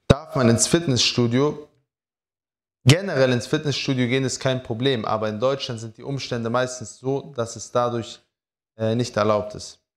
darf man ins Fitnessstudio. Generell ins Fitnessstudio gehen ist kein Problem, aber in Deutschland sind die Umstände meistens so, dass es dadurch nicht erlaubt ist.